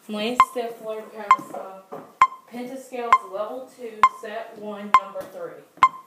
Lane Stifler, Pentascales Level 2, Set 1, Number 3.